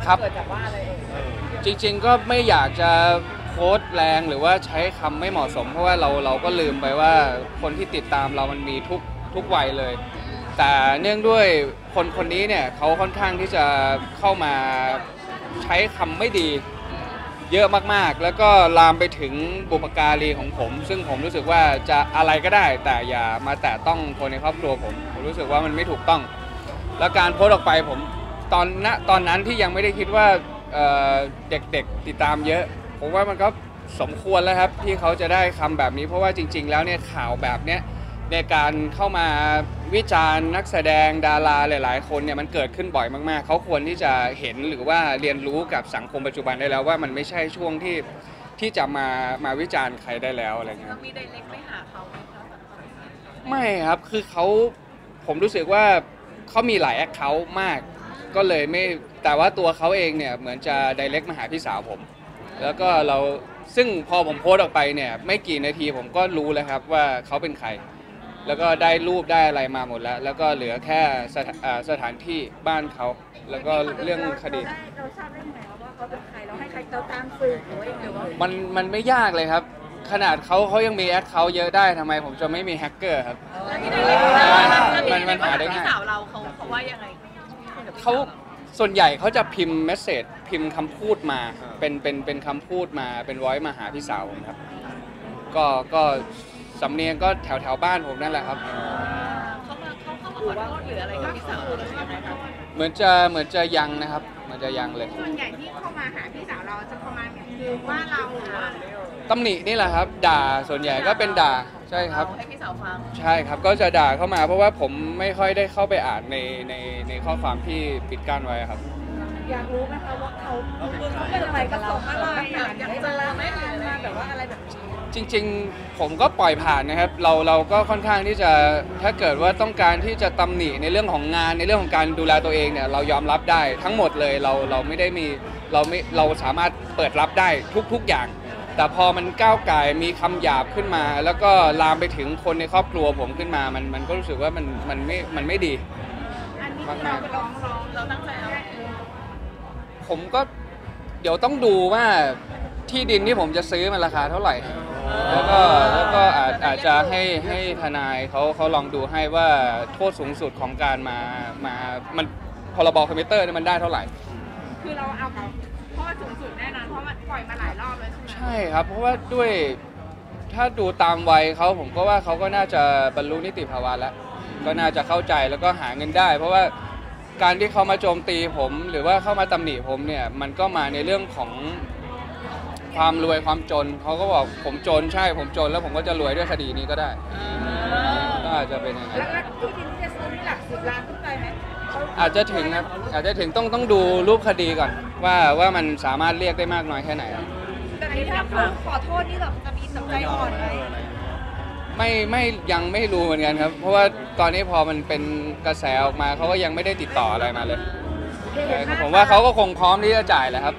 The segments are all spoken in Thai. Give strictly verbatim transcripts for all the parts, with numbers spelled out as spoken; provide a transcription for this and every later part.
เกิดจากว่าอะไรเองจริงๆก็ไม่อยากจะโค้ดแรงหรือว่าใช้คำไม่เหมาะสมเพราะว่าเราเราก็ลืมไปว่าคนที่ติดตามเรามันมีทุกทุกวัยเลยแต่เนื่องด้วยคนคนนี้เนี่ยเขาค่อนข้างที่จะเข้ามาใช้คำไม่ดีเยอะมากๆแล้วก็ลามไปถึงบุพการีของผมซึ่งผมรู้สึกว่าจะอะไรก็ได้แต่อย่ามาแตะต้องคนในครอบครัวผมผมรู้สึกว่ามันไม่ถูกต้องแล้วการโพสต์ออกไปผมตอนณตอนนั้นที่ยังไม่ได้คิดว่าเด็กๆติดตามเยอะผมว่ามันก็สมควรแล้วครับที่เขาจะได้คำแบบนี้เพราะว่าจริงๆแล้วเนี่ยข่าวแบบเนี้ยในการเข้ามาวิจารณ์นักแสดงดาราหลายๆคนเนี่ยมันเกิดขึ้นบ่อยมากๆเขาควรที่จะเห็นหรือว่าเรียนรู้กับสังคมปัจจุบันได้แล้วว่ามันไม่ใช่ช่วงที่ที่จะมามาวิจารณ์ใครได้แล้วอะไรเงี้ยมีไดเรกไปหาเขาไหมคะไม่ครับคือเขาผมรู้สึกว่าเขามีหลายแอคเคาท์มากก็เลยไม่แต่ว่าตัวเขาเองเนี่ยเหมือนจะไดเรกมาหาพี่สาวผมแล้วก็เราซึ่งพอผมโพสต์ออกไปเนี่ยไม่กี่นาทีผมก็รู้แล้วครับว่าเขาเป็นใครแล้วก็ได้รูปได้อะไรมาหมดแล้วแล้วก็เหลือแค่สถสถานที่บ้านเขาแล้วก็เรื่องคดีเราทราบได้ไงว่าเขาเป็นใครเราให้ใครเราตามสืบหรือว่ายังไงวะมันมันไม่ยากเลยครับขนาดเขาเขายังมีแอคเคาท์เยอะได้ทำไมผมจะไม่มีแฮกเกอร์ครับมันมันหาได้ง่ายพี่สาวเราเขาเขาว่ายังไงเขาส่วนใหญ่เขาจะพิมพ์เมสเซจพิมพ์คำพูดมาเป็นเป็นเป็นคำพูดมาเป็นไวซ์มาหาพี่สาวผมครับก็ก็สำเนียงก็แถวแถวบ้านผมนั่นแหละครับเขามาเขาเข้ามาขอโทษหรืออะไรกับพี่สาวเลยยังไงครับเหมือนจะเหมือนจะยังนะครับเหมือนจะยังเลยส่วนใหญ่ที่เข้ามาหาพี่สาวเราจะประมาณคือว่าเราหรือว่าตำหนินี่แหละครับด่าส่วนใหญ่ก็เป็นด่าใช่ครับให้พี่สาวฟังใช่ครับก็จะด่าเข้ามาเพราะว่าผมไม่ค่อยได้เข้าไปอ่านในในในข้อความที่ปิดกั้นไว้ครับอยากรู้ไหมคะว่าเขาเขาเป็นอะไรกับเราอะไรอยากเจอไหมมาแบบว่าอะไรแบบจริงๆผมก็ปล่อยผ่านนะครับเราเราก็ค่อนข้างที่จะถ้าเกิดว่าต้องการที่จะตำหนิในเรื่องของงานในเรื่องของการดูแลตัวเองเนี่ยเรายอมรับได้ทั้งหมดเลยเราเราไม่ได้มีเราไม่เราสามารถเปิดรับได้ทุกๆอย่างแต่พอมันก้าวไก่มีคำหยาบขึ้นมาแล้วก็ลามไปถึงคนในครอบครัวผมขึ้นมามันมันก็รู้สึกว่ามันมันไม่มันไม่ดีมากมากเราเราตั้งใจเอาผมก็เดี๋ยวต้องดูว่าที่ดินที่ผมจะซื้อมันราคาเท่าไหร่แล้วก็แล้วก็อาจอาจจะให้ให้ทนายเขาเขาลองดูให้ว่าโทษสูงสุดของการมามามันพรบคอมพิวเตอร์เนี่ยมันได้เท่าไหร่คือเราเอาโทษสูงสุดแน่นอนเพราะมันปล่อยมาหลายรอบแล้วใช่ไหมใช่ครับเพราะว่าด้วยถ้าดูตามวัยเขาผมก็ว่าเขาก็น่าจะบรรลุนิติภาวะแล้วก็น่าจะเข้าใจแล้วก็หาเงินได้เพราะว่าการที่เขามาโจมตีผมหรือว่าเข้ามาตำหนิผมเนี่ยมันก็มาในเรื่องของความรวยความจนเขาก็บอกผมจนใช่ผมจนแล้วผมก็จะรวยด้วยคดีนี้ก็ได้ก็อาจจะเป็นอย่างนั้นแล้วที่ดินที่จะซื้อนี่หลักสิบล้านขึ้นไปไหมอาจจะถึงครับอาจจะถึงต้องต้องดูรูปคดีก่อนว่าว่ามันสามารถเรียกได้มากน้อยแค่ไหนแต่นี้ถ้าเขาขอโทษนี่แบบจะมีน้ำใจอ่อนไหมไม่ไม่ยังไม่รู้เหมือนกันครับเพราะว่าตอนนี้พอมันเป็นกระแสออกมาเขาก็ยังไม่ได้ติดต่ออะไรมาเลยผมว่าเขาก็คงพร้อมที่จะจ่ายแหละครับ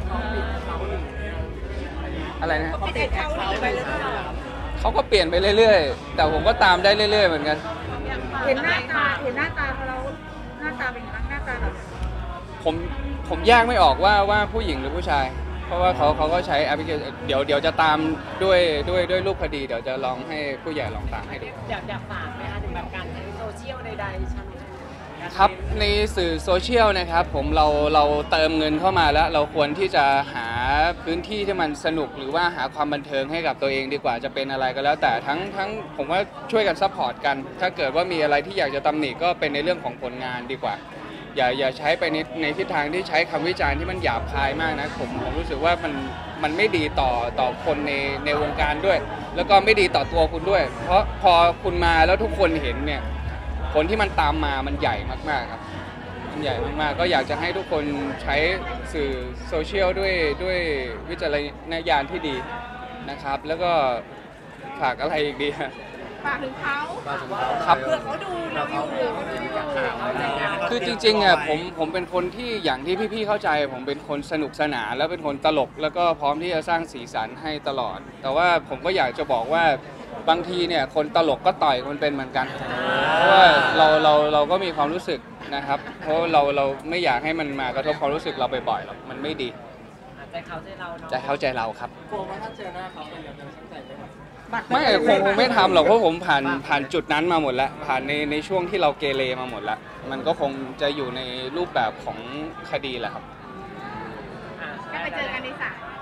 อะไรนะเขาก็เปลี่ยนไปเรื่อยๆแต่ผมก็ตามได้เรื่อยๆเหมือนกันเห็นหน้าตาเห็นหน้าตาเขาแล้วหน้าตาเป็นยังไงหน้าตาแบบผมผมแยกไม่ออกว่าว่าผู้หญิงหรือผู้ชายเพราะว่าเขาเขาก็ใช้แอปพลิเคชันเดี๋ยวเดี๋ยวจะตามด้วยด้วยด้วยรูปคดีเดี๋ยวจะลองให้ผู้ใหญ่ลองตามให้ดูอยากอยากฝากไหมคะถึงแบบการใช้โซเชียลใดๆชั้นครับในสื่อโซเชียลนะครับผมเราเราเติมเงินเข้ามาแล้วเราควรที่จะหาพื้นที่ที่มันสนุกหรือว่าหาความบันเทิงให้กับตัวเองดีกว่าจะเป็นอะไรก็แล้วแต่ทั้งทั้งผมว่าช่วยกันซัพพอร์ตกันถ้าเกิดว่ามีอะไรที่อยากจะตำหนิก็เป็นในเรื่องของผลงานดีกว่าอย่าอย่าใช้ไปในในทิศทางที่ใช้คำวิจารณ์ที่มันหยาบคายมากนะผมผมรู้สึกว่ามันมันไม่ดีต่อต่อคนในในวงการด้วยแล้วก็ไม่ดีต่อตัวคุณด้วยเพราะพอคุณมาแล้วทุกคนเห็นเนี่ยผลที่มันตามมามันใหญ่มากๆครับมันใหญ่มากๆก็อยากจะให้ทุกคนใช้สื่อโซเชียลด้วยด้วยวิจารณญาณที่ดีนะครับแล้วก็ฝากอะไรอีกดีฝากถึงเขาครับเพื่อเขาดูเราอยู่คือจริงๆอ่ะผมผมเป็นคนที่อย่างที่พี่ๆเข้าใจผมเป็นคนสนุกสนานแล้วเป็นคนตลกแล้วก็พร้อมที่จะสร้างสีสันให้ตลอดแต่ว่าผมก็อยากจะบอกว่าบางทีเนี่ยคนตลกก็ต่อยคนเป็นเหมือนกันเพราะว่าเราเราเราก็มีความรู้สึกนะครับเพราะเราเราไม่อยากให้มันมากระทบความรู้สึกเราบ่อยๆหรอกมันไม่ดีใจเขาใจเราเนาะใจเขาใจเราครับกลัวว่าถ้าเจอหน้าเขาเป็นแบบนั้นตั้งใจไหมครับไม่คงคงไม่ทำหรอกเพราะผมผ่านผ่านจุดนั้นมาหมดแล้วผ่านในในช่วงที่เราเกเรมาหมดแล้วมันก็คงจะอยู่ในรูปแบบของคดีแหละครับอ่ะก็ไปเจอกันในศาล